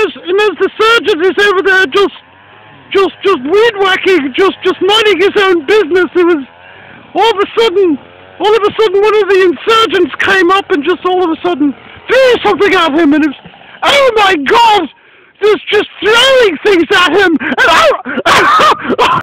as the surgeon is over there just weed whacking, just minding his own business, it was all of a sudden one of the insurgents came up and just all of a sudden threw something at him, and it was, oh my God, just throwing things at him, and